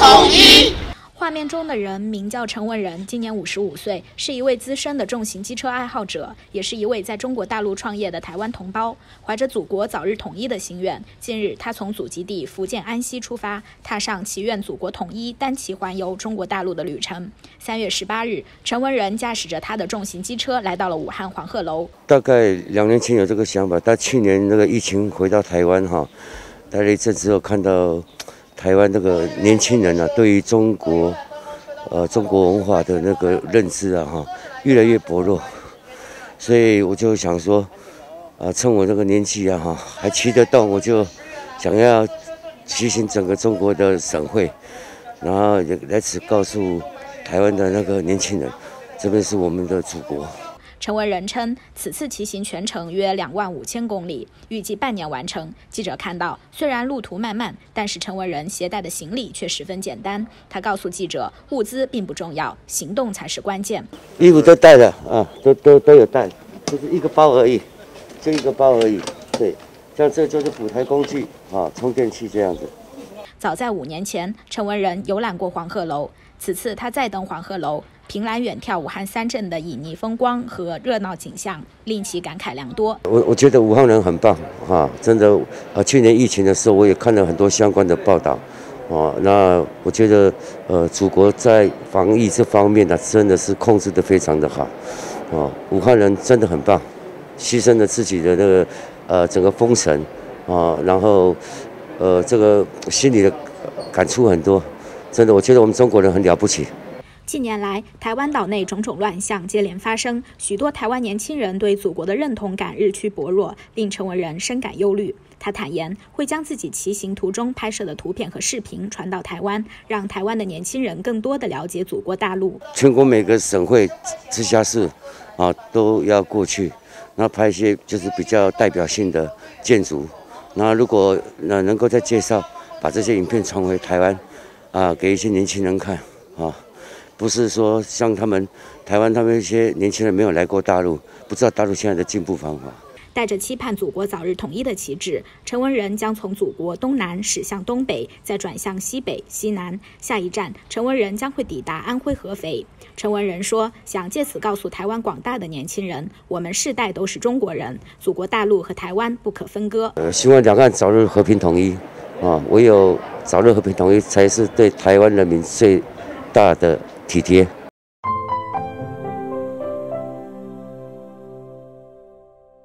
统一。 画面中的人名叫陈文仁，今年55岁，是一位资深的重型机车爱好者，也是一位在中国大陆创业的台湾同胞。怀着祖国早日统一的心愿，近日他从祖籍地福建安溪出发，踏上祈愿祖国统一、单骑环游中国大陆的旅程。3月18日，陈文仁驾驶着他的重型机车来到了武汉黄鹤楼。 大概2年前有这个想法，但去年那个疫情回到台湾待了一阵之后，看到台湾那个年轻人对于中国文化的那个认知越来越薄弱，所以我就想说，趁我这个年纪还骑得动，我就想要提醒整个中国的省会，然后也来此告诉台湾的那个年轻人，这边是我们的祖国。 陈文仁称，此次骑行全程约25000公里，预计半年完成。记者看到，虽然路途漫漫，但是陈文仁携带的行李却十分简单。他告诉记者，物资并不重要，行动才是关键。 衣服都带了都有带，就是一个包而已，就一个包而已。对，像这就是补台工具充电器这样子。 早在5年前，陈文仁游览过黄鹤楼，此次他再登黄鹤楼，凭栏远眺武汉3镇的旖旎风光和热闹景象，令其感慨良多。 我觉得武汉人很棒真的去年疫情的时候，我也看了很多相关的报道那我觉得祖国在防疫这方面真的是控制得非常的好武汉人真的很棒，牺牲了自己的那个整个封城然后这个心里的感触很多，真的，我觉得我们中国人很了不起。 近年来，台湾岛内种种乱象接连发生，许多台湾年轻人对祖国的认同感日趋薄弱，令陈文仁深感忧虑。他坦言，会将自己骑行途中拍摄的图片和视频传到台湾，让台湾的年轻人更多的了解祖国大陆。 全国每个省会、直辖市都要过去，然后拍一些就是比较代表性的建筑。那如果能够再介绍，把这些影片传回台湾给一些年轻人看不是说像台湾他们一些年轻人没有来过大陆，不知道大陆现在的进步方法。 带着期盼祖国早日统一的旗帜，陈文仁将从祖国东南驶向东北，再转向西北、西南。下一站，陈文仁将会抵达安徽合肥。陈文仁说，想借此告诉台湾广大的年轻人，我们世代都是中国人，祖国大陆和台湾不可分割。 希望两岸早日和平统一唯有早日和平统一，才是对台湾人民最大的体贴。